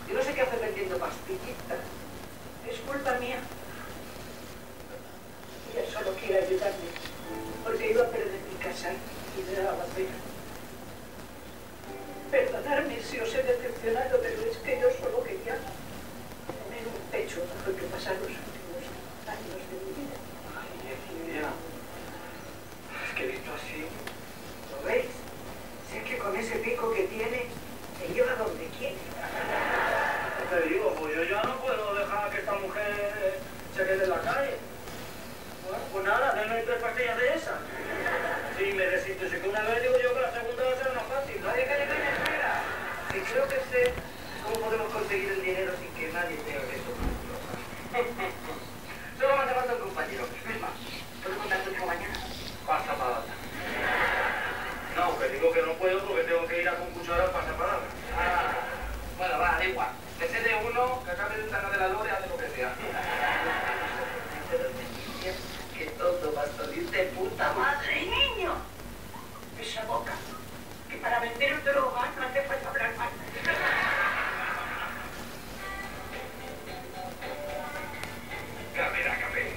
Yo no sé qué hace vendiendo pastillitas. Es culpa mía. Ella solo quiere ayudarme, porque iba a perder mi casa y me daba pena. Perdonadme si os he decepcionado, pero es que yo solo quería poner un pecho bajo el que pasar los últimos años de mi vida. Ay, Emilia. Es que visto así... ¿Lo veis? Si es que con ese pico que tiene, me lleva donde quiere. ¿Qué te digo? Pues yo ya no puedo dejar que esta mujer se quede en la calle. Bueno, pues nada, denme 3 pastillas de esas. Si me desintoxico una vez, digo yo que la segunda va a ser más fácil. Calla, calla, calla, espera. Que creo que sé cómo podemos conseguir el dinero sin que nadie tenga que tocarlo. Solo me hace falta un compañero. Es más, ¿puedo contar contigo mañana? Pasa palabra. No, que digo que no puedo porque tengo que ir a con cuchara pasa palabra. Bueno, va, da igual. Que se dé uno, que acabe de un cancelador y hace lo que sea. Que todo va a salir de puta madre, niño. Esa boca, que para vender droga no hace falta hablar mal. Café.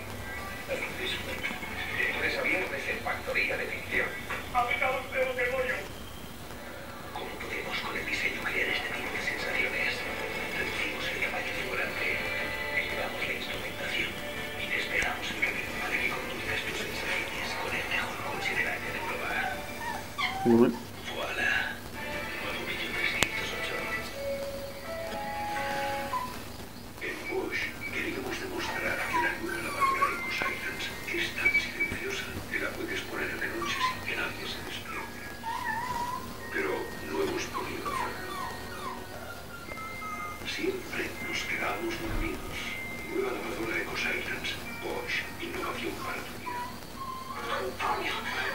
De lunes a viernes en Factoría de Ficción. ¡Aplicado usted de bollo! ¿Cómo podemos con el diseño crear este tipo de sensaciones? Reducimos el tamaño del volante, elevamos la instrumentación y despegamos el camino para que conduzcas tus sensaciones con el mejor coche del año de probar. Voilà. Nuevo Peugeot 308. En Bosch queríamos demostrar que la nueva lavadora EcoSilence es tan silenciosa que la puedes poner de noche sin que nadie se despierte. Pero no hemos podido hacerlo. Siempre nos quedamos dormidos. Nueva lavadora EcoSilence. Bosch. Innovación para tu vida. Antonio.